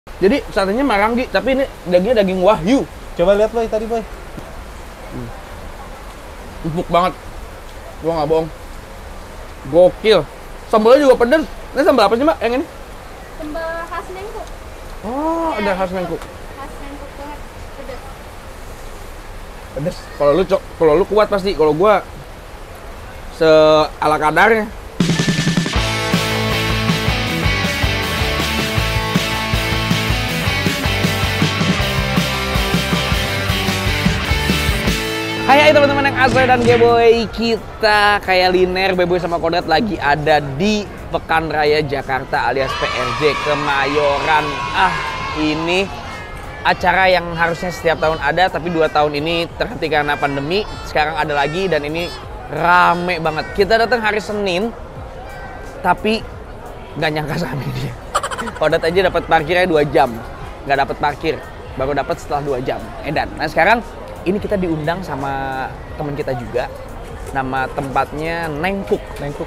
Jadi satenya Maranggi, tapi ini dagingnya daging Wahyu. Coba lihat boy tadi boy. Empuk banget. Gua nggak bohong. Gokil. Sambalnya juga pedes. Ini sambal apa sih Mbak yang ini? Sambal khas Nengkuk. Oh, Ya, ada khas Nengkuk. Khas Nengkuk banget. Pedas. Pedes. Kalau lu kuat pasti. Kalau gua ala kadarnya. Hai teman-teman yang Asoy dan Geboy, kita kayak Liner, Beboy sama Kodrat lagi ada di Pekan Raya Jakarta alias PRJ Kemayoran. Ini acara yang harusnya setiap tahun ada, tapi 2 tahun ini terhenti karena pandemi. Sekarang ada lagi dan ini rame banget. Kita datang hari Senin, tapi nggak nyangka rame dia. Kodrat aja dapat parkirnya 2 jam, nggak dapat parkir, baru dapat setelah 2 jam. Edan. Nah sekarang ini kita diundang sama teman kita juga. Nama tempatnya Nengkuk. Nengkuk.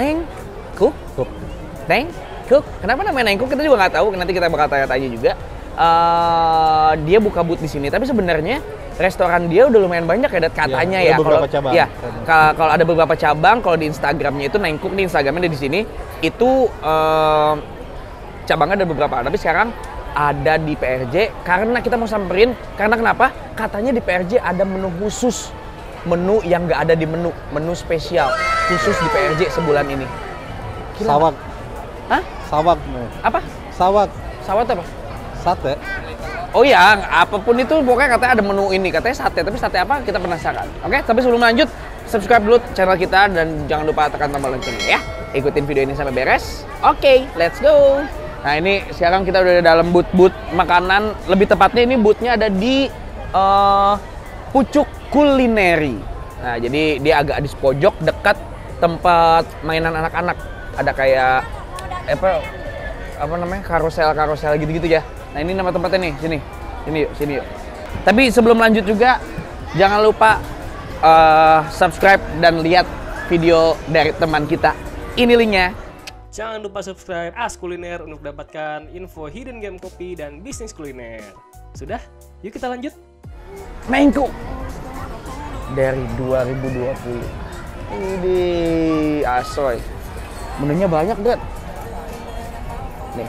Kenapa namanya Nengkuk? Kita juga nggak tahu. Nanti kita bakal tanya-tanya juga. Dia buka booth di sini. Tapi sebenarnya restoran dia udah lumayan banyak ya, katanya ya. Kalau ada beberapa cabang. Kalau di Instagramnya itu Nengkuk, di Instagramnya ada di sini. Itu cabangnya ada beberapa. Tapi sekarang ada di PRJ karena kita mau samperin. Karena kenapa? Katanya di PRJ ada menu khusus, menu yang nggak ada di menu spesial khusus di PRJ sebulan ini. Gila. Sawak. Hah? Sawak. Apa? Sawak. Sawat apa? Sate. Oh ya, apapun itu pokoknya katanya ada menu ini, katanya sate. Tapi sate apa? Kita penasaran. Oke, tapi sebelum lanjut, subscribe dulu channel kita dan jangan lupa tekan tombol loncengnya ya. Ikutin video ini sampai beres. Oke, let's go. Nah ini sekarang kita udah di dalam booth makanan. Lebih tepatnya ini boothnya ada di Pucuk Kulineri. Nah jadi dia agak di pojok dekat tempat mainan anak-anak. Ada kayak apa namanya, karusel gitu ya. Nah ini nama tempatnya nih, sini yuk. Tapi sebelum lanjut juga jangan lupa subscribe dan lihat video dari teman kita. Ini linknya. Jangan lupa subscribe As Kuliner untuk dapatkan info hidden game kopi dan bisnis kuliner. Sudah? Yuk kita lanjut. Nengkuk dari 2020. Ini asoy. Menunya banyak, Dad. Nih.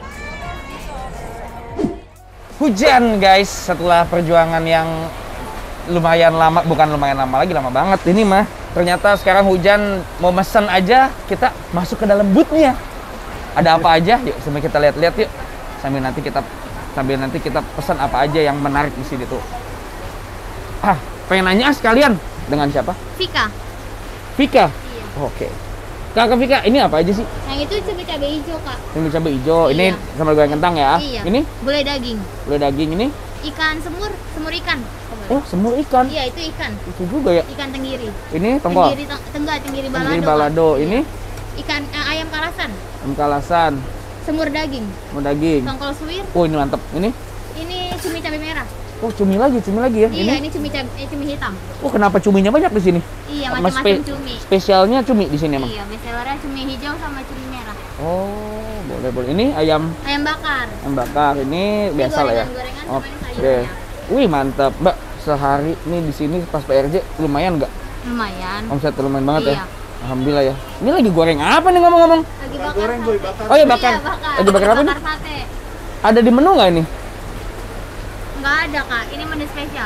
Hujan, guys. Setelah perjuangan yang lumayan lama, bukan lumayan lama lagi, lama banget ini mah. Ternyata sekarang hujan, mau mesen aja kita masuk ke dalam booth-nya. Ada apa aja? Yuk, sambil kita lihat-lihat yuk. Sambil nanti kita pesan apa aja yang menarik di sini tuh. Pengen nanya sekalian dengan siapa? Vika. Vika. Iya. Oke. Kakak Vika, ini apa aja sih? Yang itu cumi cabai hijau, Kak. Cumi cabai hijau. Iya. Ini sambal goreng kentang ya. Iya. Ini Gulai daging. gulai daging ini. Ikan semur ikan. Oh, semur ikan. Iya, itu ikan. Itu juga ya. Ikan tenggiri. Ini tongkol. Tenggiri balado. Tenggiri balado. Kak. Ini Ikan ayam kalasan. kalasan. Semur daging. Mau daging. Tongkol suwir. Oh, ini mantep. Ini Cumi cabai merah. oh, cumi lagi ya. Iya, ini cumi hitam. Oh, kenapa cuminya banyak di sini? Iya, Sama macam-macam cumi. Spesialnya cumi di sini emang. Iya, bestsellernya cumi hijau sama cumi merah. Oh, boleh. Ini ayam Ayam bakar. bakar. Ini biasa lah ya. Gorengan sama ini Oke. sayurnya. Wih, mantap, Mbak. Sehari nih di sini pas PRJ lumayan nggak? Lumayan. Omset lumayan banget ya. Iya. Alhamdulillah ya. Ini lagi goreng apa nih ngomong-ngomong? Lagi bakar. Oh ya, bakar. Iya, bakar. Lagi bakar apa nih? Bakar sate. Ada di menu nggak ini? Nggak ada, Kak. Ini menu spesial.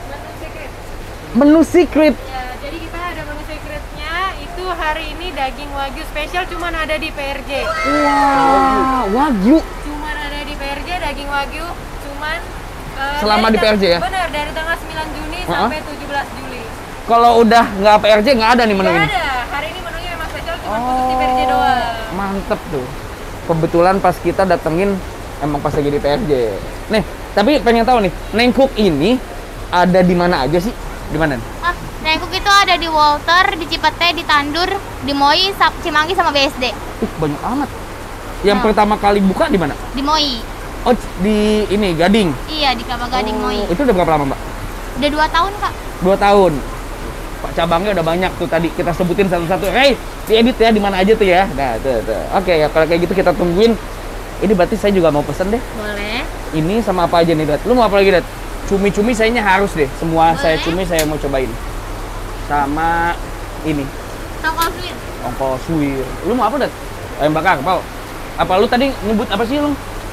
Menu secret. Ya, jadi kita ada menu secretnya. Itu hari ini daging wagyu spesial cuman ada di PRJ. Wah, wagyu. Cuman ada di PRJ daging wagyu cuman Selama dari di PRJ ya? Benar, dari tanggal 9 Juni sampai 17 Juli. Kalau udah nggak PRJ nggak ada nih menu Nggak ini. ada. Hari ini menunya memang spesial cuman khusus di PRJ doang. Mantep tuh. Kebetulan pas kita datengin emang pas lagi di PRJ. Nih, tapi pengen tahu nih, Nengkuk ini ada di mana aja sih? Di mana? Nengkuk itu ada di Walter, di Cipete, di Tandur, di Moi, Cimanggi sama BSD. Banyak amat. Yang pertama kali buka di mana? Di Moi. Oh, di ini Gading. Iya, di Kelapa Gading Moi. Itu udah berapa lama, Mbak? Udah 2 tahun, Kak. 2 tahun. Pak, cabangnya udah banyak tuh, tadi kita sebutin satu-satu. Diedit ya di mana aja tuh ya. Nah, tuh. Oke, ya kalau kayak gitu kita tungguin Ini berarti saya juga mau pesen deh. Boleh. Ini sama apa aja nih, Dat? Lu mau apa lagi, Dat? Cumi-cumi sayanya harus deh. Semua Boleh. saya cumi saya mau cobain. Sama ini, Tongkol sweet. ongkol suwir. Lu mau apa, Dat? Ayam bakar, Pau? Apa lu tadi nyebut apa sih lu?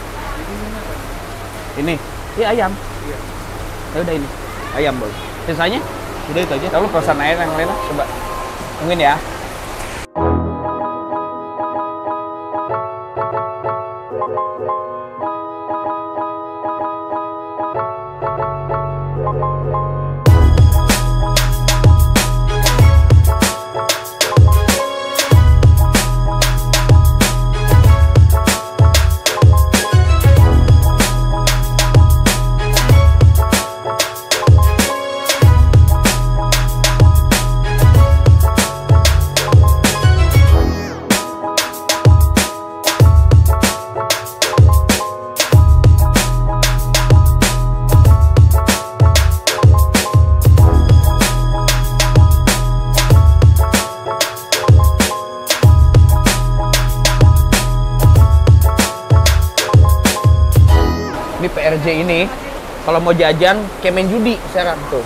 Ini. Iya, ayam. Iya. Ya udah ini. Ayam, Boy. Sisanya? Udah itu aja. Kalau pesan air yang lain lah, coba. Mungkin ya. Ini PRJ ini kalau mau jajan kayak main judi sekarang tuh.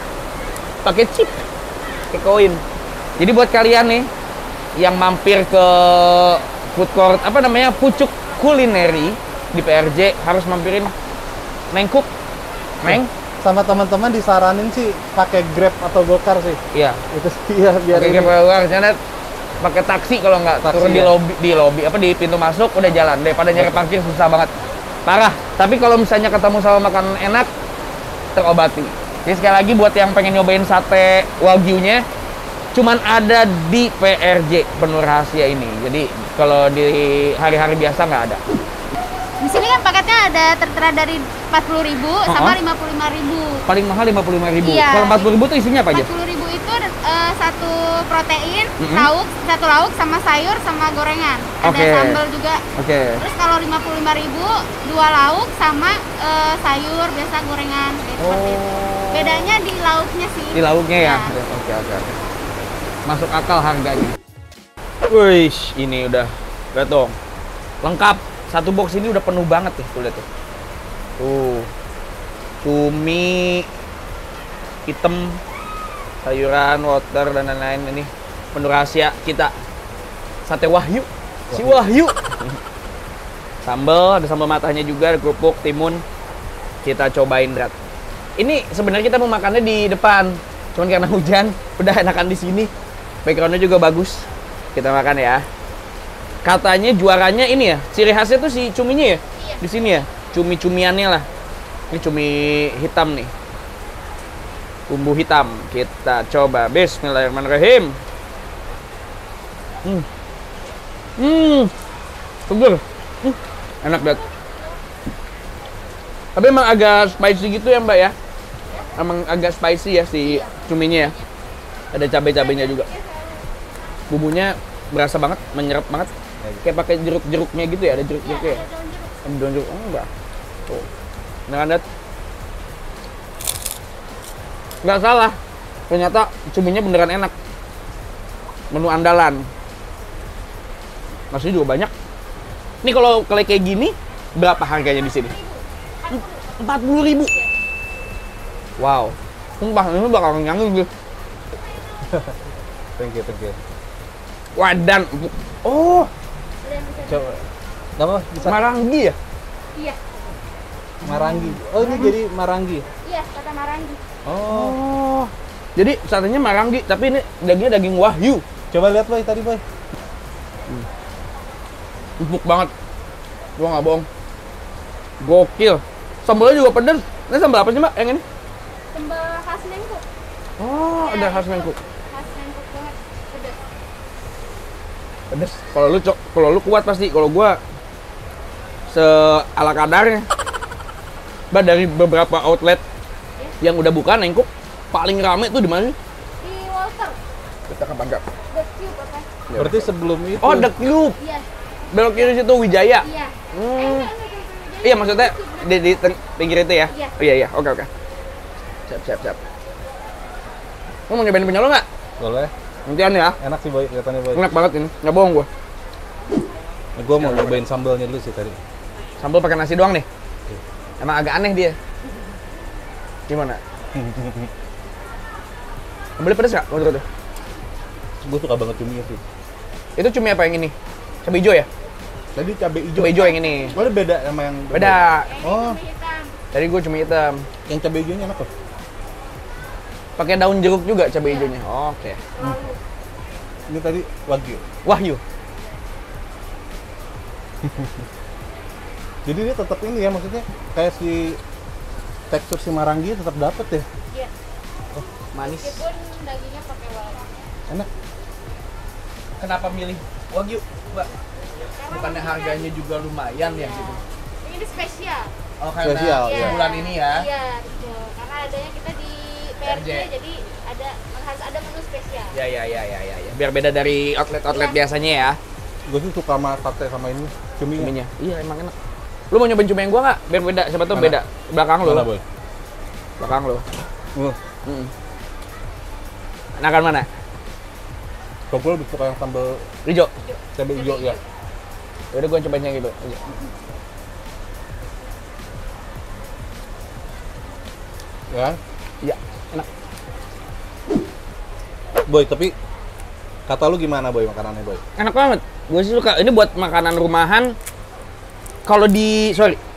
Pakai chip, pakai koin. Jadi buat kalian nih yang mampir ke food court apa namanya Pucuk Kulineri di PRJ harus mampirin Nengkuk. Neng, Sama teman-teman disaranin sih pakai Grab atau Gokar sih. iya. Itu sih ya biar Pakai ini. keluar sana pakai taksi kalau nggak Taksi, turun ya. di lobby apa di pintu masuk udah jalan daripada nyari parkir susah banget. Parah. Tapi kalau misalnya ketemu sama makanan enak terobati. Jadi sekali lagi buat yang pengen nyobain sate Wagyu-nya cuman ada di PRJ Penuh Rahasia ini. Jadi kalau di hari-hari biasa nggak ada. Di sini kan paketnya ada tertera dari 40.000 sama 55.000. Paling mahal 55.000. Iya. Kalau 40.000 tuh isinya apa aja? 40.000 itu satu protein, Mm-mm. satu lauk sama sayur sama gorengan. Ada Oke. sambal juga. Oke. Terus kalau 55.000 dua lauk sama sayur biasa gorengan kayak seperti itu. Bedanya di lauknya sih. Di lauknya ya? Ya. Oke, oke, oke. Masuk akal harganya. Wih, ini udah. Lihat dong. Lengkap. Satu box ini udah penuh banget tuh. Tuh, lihat tuh. Tuh. Cumi hitam, sayuran, water, dan lain-lain. Ini penuh rahasia kita. Sate Wahyu. Si Wahyu. Sambal, ada sambal matahnya juga, ada kerupuk, timun. Kita cobain, Drat. Ini sebenarnya kita mau makannya di depan. Cuman karena hujan, udah enakan di sini. Backgroundnya juga bagus. Kita makan ya. Katanya juaranya ini ya, ciri khasnya tuh si cuminya ya? Iya. Di sini ya, cumi-cumiannya lah. Ini cumi hitam nih. Bumbu hitam. Kita coba. Bismillahirrahmanirrahim. Seger. Enak banget. Tapi emang agak spicy gitu ya, Mbak ya? Emang agak spicy ya si cuminya ya. Ada cabai-cabainya juga. Bumbunya berasa banget, menyerap banget. Kayak pakai jeruk-jeruknya gitu ya, ada jeruk-jeruknya ya. Ada daun jeruk. Oh, enggak. Tuh. Beneran, Dat. Nggak salah. Ternyata cuminya beneran enak. Menu andalan. Nasinya juga banyak. Ini kalau kayak gini, berapa harganya di sini? 40.000. Wow. Sumpah, ini bakal kenyangin gue. Thank you, thank you. Wadan. Oh, Coba. Apa? Bisa Maranggi ya? Iya. Maranggi. Oh, ini jadi Maranggi. Iya, kata Maranggi. Oh. Jadi satenya Maranggi, tapi ini dagingnya daging Wahyu. Coba lihat, Boy, tadi, Boy. Empuk banget. Gua nggak bohong. Gokil. Sambalnya juga pedas. Ini sambal apa sih, Mbak? Yang ini? Sambal khas Nengkuk. Oh, ada khas Nengkuk. Khas Nengkuk banget. Pedas. Pedas. Kalau lu kuat pasti. Kalau gua ala kadarnya. Mbak, dari beberapa outlet yang udah buka Nengkuk, paling rame tuh di mana? Di Walter. Kita kapan nggak? The Cube apa? Berarti sebelum itu. Oh, The Cube. Iya. Belok kiri situ Wijaya. Iya. Hmm. Iya, maksudnya di pinggir itu ya? Iya. Oh iya, iya. Oke. Siap. Lu mau nyobain punya lo nggak? Boleh. Nantian ya. Enak sih, Boy, kelihatannya, Boy. Enak banget ini. Nggak bohong gua. Gua mau nyobain sambalnya dulu sih tadi. Sambal pakai nasi doang nih. Emang agak aneh dia. Gimana? Sambalnya pedes nggak menurut lu? Gue suka banget cuminya sih. Itu cumi apa yang ini? Cabai hijau ya? Tadi cabai hijau. Cabai hijau yang ini. Boleh beda sama yang Beda. Oh, Cumi hitam. Tadi gue cumi hitam. yang cabai hijaunya enak loh. Pakai daun jeruk juga cabai hijaunya. Oke. Lalu. Ini tadi wagyu. Wahyu. Jadi dia tetap ini ya, maksudnya kayak si tekstur si marangi tetap dapet ya. Iya. Manis. Meskipun dagingnya pakai walau. Enak. Kenapa milih Wagyu, Mbak? Bukannya harganya juga lumayan ya gitu? Ini spesial. Oh, karena Spesial, iya. bulan ini ya? Iya, betul. Karena adanya kita di PRJ, jadi harus ada menu spesial. Ya. Biar beda dari outlet-outlet biasanya ya. Gue sih suka sama sate sama ini cuminya. Cuminya. Iya, emang enak. Lu mau nyobain cumi yang gua nggak? Biar beda, siapa tuh Mana? beda. Belakang lu. Mana, Boy? Belakang lu. Hmm. Enakan mana? Kalau gue lebih suka yang sambal Hijau. cabai hijau ya. Yaudah gua cobain yang gitu. Hijau. Ya. Iya, enak. Boy, tapi kata lu gimana Boy makanannya Boy? Enak banget. Gue sih suka. Ini buat makanan rumahan. Kalau di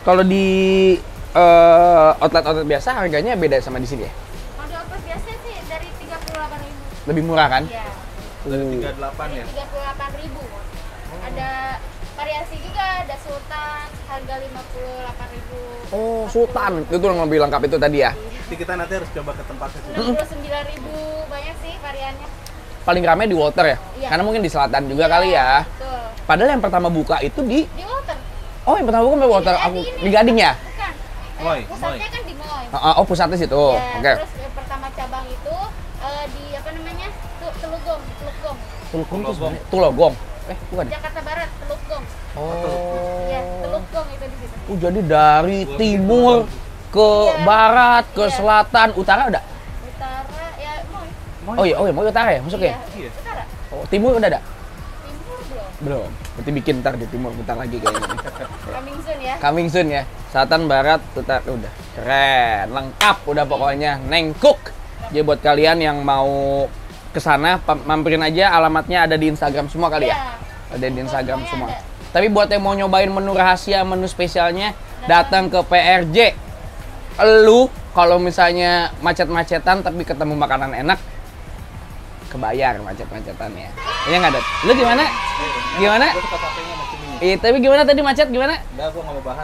outlet-outlet biasa harganya beda sama di sini ya. Kalau di outlet biasa sih dari 38.000. Lebih murah kan? Iya. Dari 38 ya? 38.000. Ada variasi juga, ada sultan harga 58.000. Oh, Sultan. Itu yang lebih lengkap itu tadi ya. Nanti kita nanti harus coba ke tempatnya. 69.000, banyak sih variannya. Paling ramai di Walter ya? Iya. Karena mungkin di selatan juga kali ya. Betul. Padahal yang pertama buka itu di... Di Walter. Oh, yang pertama buka di Walter. Di Aku ini. di Gading ya? Bukan. Moy, Pusatnya kan di Moy. Oh, pusatnya situ. Ya, Oke. terus pertama cabang itu di apa namanya? Telugong. Tulugong itu sebenarnya Tulogong. Bukan ya? Jakarta Barat, Telugong. Oh. Iya, Telugong itu di situ. Jadi dari timur ke Iya. barat, ke Iya. selatan, utara udah? Utara ya Moy. Oh iya, mau utara ya masuknya? Iya. Utara. Oh, timur udah ada? Timur belum. Belum. Berarti bikin ntar di timur bentar lagi kayaknya. Coming soon ya. Coming soon ya. Selatan, barat, utara udah. Keren, lengkap udah pokoknya. Nengkuk. Jadi buat kalian yang mau ke sana mampirin aja, alamatnya ada di Instagram semua kali ya. Iya. Ada di Instagram Semuanya semua. ada. Tapi buat yang mau nyobain menu rahasia, menu spesialnya, datang ke PRJ. Lu kalau misalnya macet-macetan tapi ketemu makanan enak, kebayar macet-macetannya. Iya nggak, Dat? Lu gimana? Gimana? Gue suka satenya sama cuminya. Tapi gimana tadi macet gimana? Enggak, gue nggak mau bahas.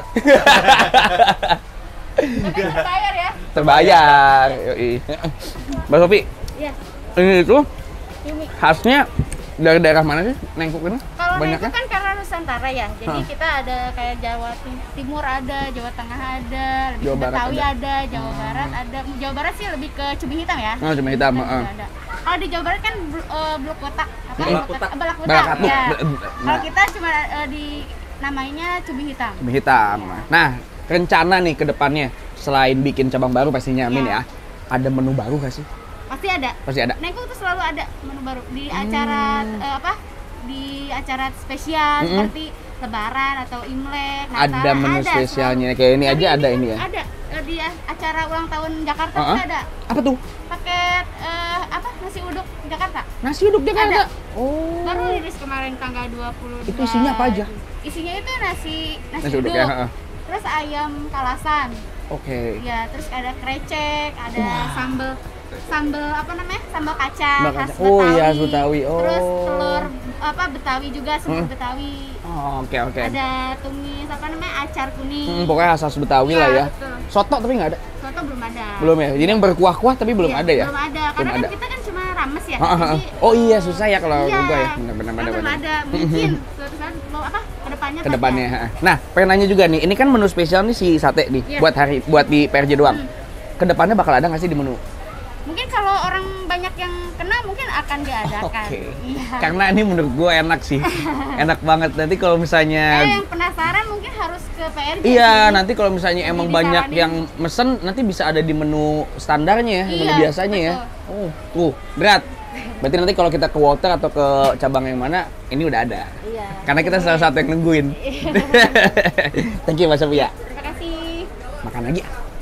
Tapi terbayar ya. Terbayar. Yoi. Mbak Sofi, Iya. ini itu Cumi. khasnya dari daerah mana sih nengkuk ini? Kalau Banyaknya? itu kan karena Nusantara ya, jadi kita ada kayak Jawa Timur ada, Jawa Tengah ada, lebih Jawa ke Barat Betawi ada. ada, Jawa Barat ada. Jawa Barat sih lebih ke cumi hitam ya. Oh, cumi hitam, Juga heeh. ada. Kalau di Jawa Barat kan blok kotak, apa? Balak kotak. Balak kotak. Balak kotak. Ya. Nah. Kalau kita cuma di namanya cumi hitam. Cumi hitam. Nah, rencana nih ke depannya selain bikin cabang baru pastinya Amin Iya. ya. Ada menu baru gak sih? Pasti ada. Pasti ada. Nengkuk tuh selalu ada menu baru di acara di acara spesial seperti Lebaran atau Imlek. Ada Natal, menu ada spesialnya. selalu. Kayak ini Tapi aja ada ini ya. Ada di acara ulang tahun Jakarta Uh-uh. tuh ada Apa tuh? paket nasi uduk Jakarta. Nasi uduk Jakarta. Ada. Oh. Baru rilis kemarin tanggal 22. Itu isinya apa aja? Isinya itu nasi Nasi uduk ya, heeh. Terus ayam kalasan. Oke. Ya, terus ada krecek, ada Wah. sambel apa namanya? Sambal kacang Sambal khas kacang. Oh, Betawi. iya, khas Betawi. Oh. Terus telur Betawi juga, semur Betawi. Oh, oke. Ada tumis apa namanya? Acar kuning. Pokoknya khas Betawi Iya, lah ya. betul. Soto tapi nggak ada. Soto belum ada. Belum ya. Jadi yang berkuah-kuah tapi belum Iya, ada ya. Belum ada. Karena Belum kan ada. kita kan cuma rames ya. Heeh. Jadi, Oh iya, susah ya kalau iya, gua ya. Benar-benar. kan belum ada. Mungkin suatu saat kedepannya pasti Kedepannya. ada. heeh. Nah, pengen nanya juga nih. Ini kan menu spesial nih si sate nih. Iya. Buat di PRJ doang. Kedepannya bakal ada nggak sih di menu? Mungkin kalau orang banyak yang kenal mungkin akan diadakan. Oke. Iya. Karena ini menurut gue enak sih. Enak banget. Nanti kalau misalnya Yang penasaran mungkin harus ke PRJ. iya, sih. nanti kalau misalnya Jadi emang banyak disaranin. yang mesen nanti bisa ada di menu standarnya ya, menu biasanya ya. betul. Oh, tuh, berat. Berarti nanti kalau kita ke Walter atau ke cabang yang mana ini udah ada. Iya. Karena kita salah satu yang nungguin. Thank you Mbak Sophia. Terima kasih. Makan lagi.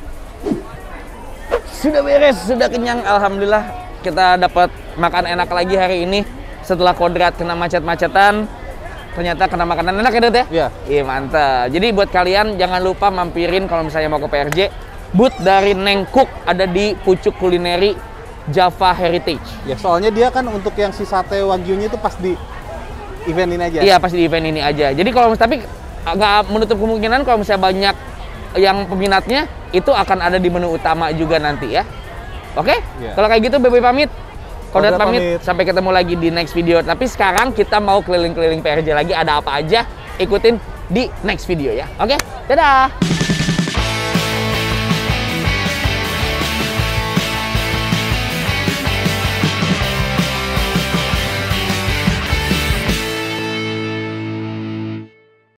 Sudah beres, sudah kenyang. Alhamdulillah kita dapat makan enak lagi hari ini. Setelah kodrat kena macet-macetan, ternyata kena makanan enak ya Dut ya? Iya. Iya mantap. Jadi buat kalian jangan lupa mampirin kalau misalnya mau ke PRJ. Booth dari Neng Cook ada di Pucuk Kulineri Java Heritage. Ya soalnya dia kan untuk yang si sate wagyunya itu pas di event ini aja. Iya pasti di event ini aja. Jadi kalau tapi nggak menutup kemungkinan kalau misalnya banyak yang peminatnya itu akan ada di menu utama juga nanti ya. Oke? Iya. Kalau kayak gitu Bebe pamit. Kodrat Kodrat pamit. pamit. Sampai ketemu lagi di next video. Tapi sekarang kita mau keliling-keliling PRJ lagi. Ada apa aja? Ikutin di next video ya. Oke? Dadah!